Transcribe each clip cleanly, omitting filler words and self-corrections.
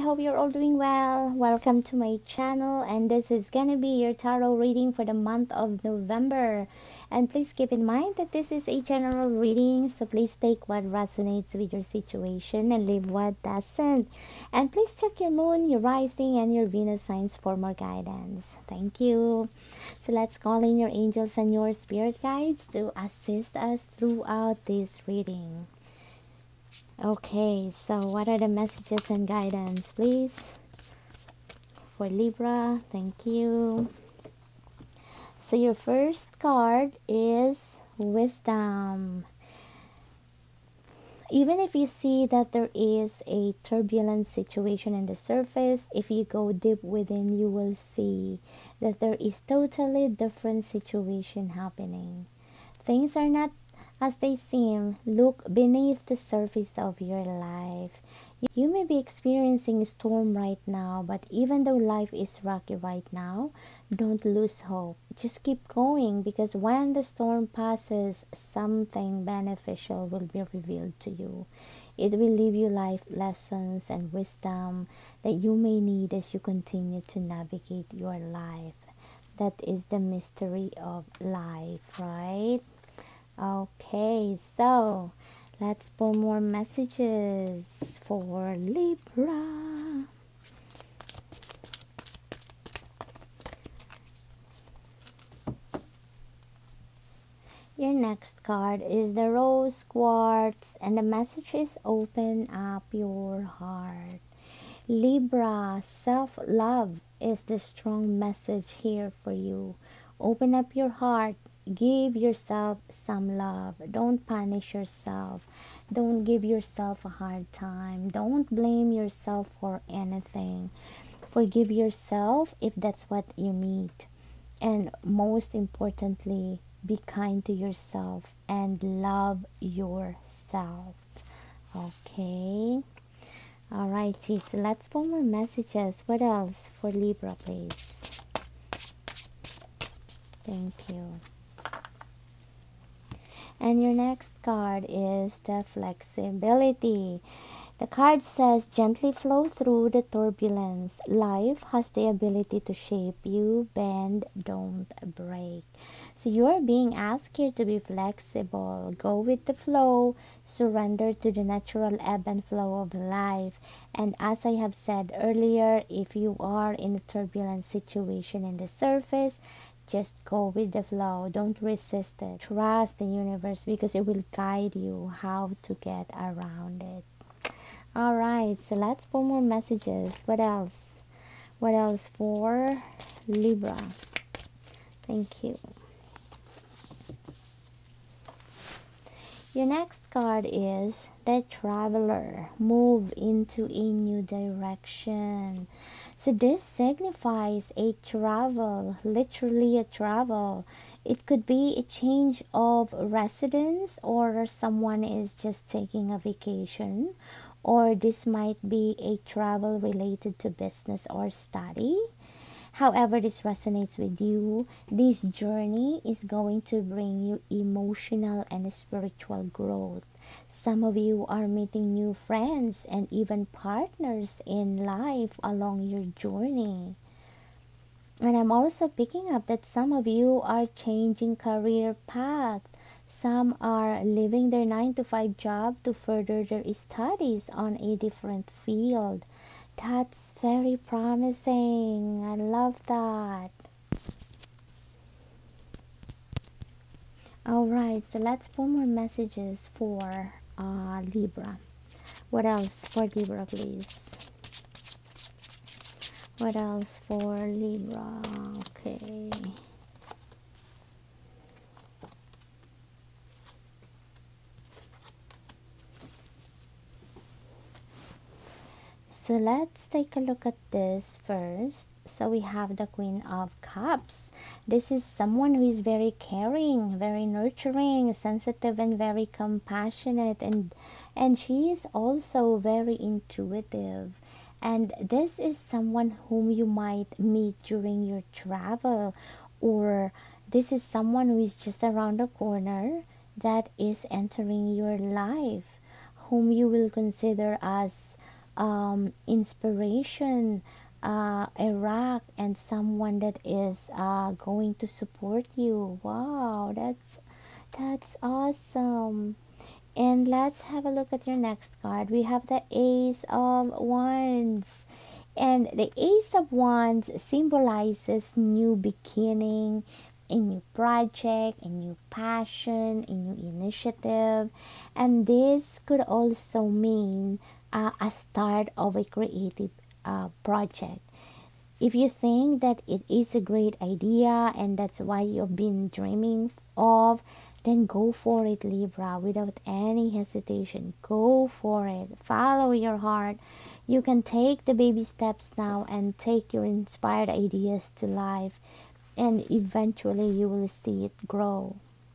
hope you're all doing well. Welcome to my channel, and this is gonna be your tarot reading for the month of November. And please keep in mind that this is a general reading, so please take what resonates with your situation and leave what doesn't. And please check your moon, your rising, and your Venus signs for more guidance. Thank you. So let's call in your angels and your spirit guides to assist us throughout this reading. Okay, so what are the messages and guidance, please? For Libra, thank you. So your first card is Wisdom. Even if you see that there is a turbulent situation in the surface, if you go deep within, you will see that there is totally different situation happening. Things are not as they seem. Look beneath the surface of your life. You may be experiencing a storm right now, but even though life is rocky right now, don't lose hope. Just keep going, because when the storm passes, something beneficial will be revealed to you. It will leave you life lessons and wisdom that you may need as you continue to navigate your life. That is the mystery of life, right? Okay, so let's pull more messages for Libra. Your next card is the Rose Quartz, and the message is open up your heart. Libra, self-love is the strong message here for you. Open up your heart. Give yourself some love. Don't punish yourself. Don't give yourself a hard time. Don't blame yourself for anything. Forgive yourself if that's what you need. And most importantly, be kind to yourself and love yourself. Okay. Alrighty, so let's pull more messages. What else for Libra, please? Thank you. And your next card is the Flexibility. The card says, gently flow through the turbulence. Life has the ability to shape you. Bend, don't break. So you are being asked here to be flexible. Go with the flow. Surrender to the natural ebb and flow of life. And as I have said earlier, if you are in a turbulent situation in the surface, just go with the flow. Don't resist it. Trust the universe, because it will guide you how to get around it. Alright, so let's pull more messages. What else? What else for Libra? Thank you. Your next card is the Traveler. Move into a new direction. So this signifies a travel, literally a travel. It could be a change of residence, or someone is just taking a vacation, or this might be a travel related to business or study. However this resonates with you, this journey is going to bring you emotional and spiritual growth. Some of you are meeting new friends and even partners in life along your journey. And I'm also picking up that some of you are changing career path. Some are leaving their 9-to-5 job to further their studies on a different field. That's very promising. I love that. Alright, so let's pull more messages for Libra. What else for Libra, please? What else for Libra? Okay. So let's take a look at this first. So we have the Queen of Cups. This is someone who is very caring, very nurturing, sensitive, and very compassionate, and she is also very intuitive. And this is someone whom you might meet during your travel, or this is someone who is just around the corner that is entering your life, whom you will consider as inspiration, a rock, and someone that is going to support you. Wow, that's awesome. And let's have a look at your next card. We have the Ace of Wands. And the Ace of Wands symbolizes new beginning, a new project, a new passion, a new initiative. And this could also mean a start of a creative project. If you think that it is a great idea and that's why you've been dreaming of, then go for it, Libra, without any hesitation. Go for it. Follow your heart. You can take the baby steps now and take your inspired ideas to life, and eventually you will see it grow.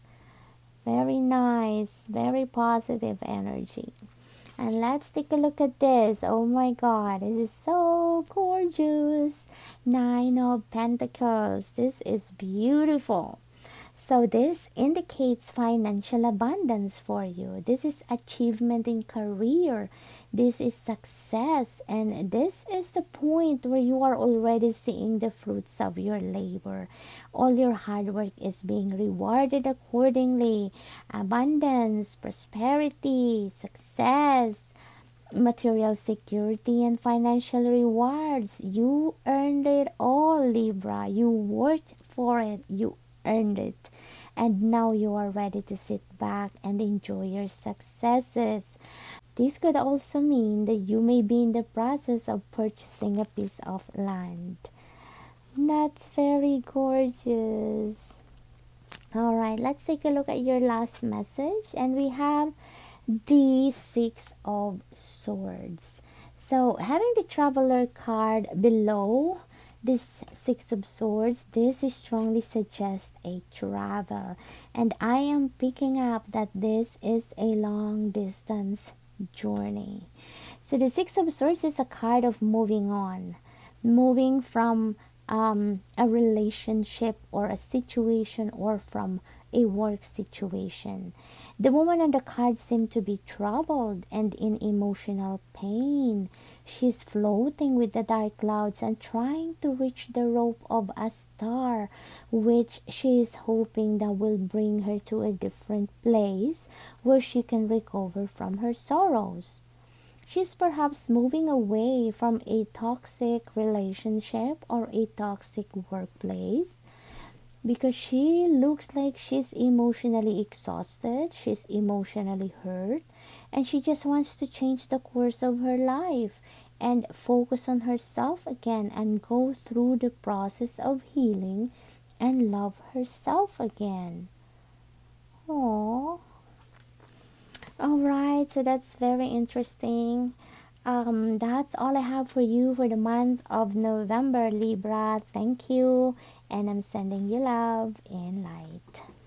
Very nice, very positive energy. And let's take a look at this. Oh my god, this is so gorgeous. Nine of Pentacles. This is beautiful. So this indicates financial abundance for you. This is achievement in career. This is success. And this is the point where you are already seeing the fruits of your labor. All your hard work is being rewarded accordingly. Abundance, prosperity, success, material security, and financial rewards. You earned it all, Libra. You worked for it. You earned it. And now you are ready to sit back and enjoy your successes. This could also mean that you may be in the process of purchasing a piece of land. That's very gorgeous. Alright, let's take a look at your last message. And we have the Six of Swords. So having the Traveler card below this Six of Swords, this strongly suggests a travel. And I am picking up that this is a long distance journey. So the Six of Swords is a card of moving on, moving from a relationship or a situation, or from a work situation. The woman on the card seemed to be troubled and in emotional pain. She's floating with the dark clouds and trying to reach the rope of a star, which she is hoping that will bring her to a different place where she can recover from her sorrows. She's perhaps moving away from a toxic relationship or a toxic workplace, because she looks like she's emotionally exhausted, she's emotionally hurt, and she just wants to change the course of her life and focus on herself again and go through the process of healing and love herself again. Aww. Alright, so that's very interesting. That's all I have for you for the month of November, Libra. Thank you, and I'm sending you love and light.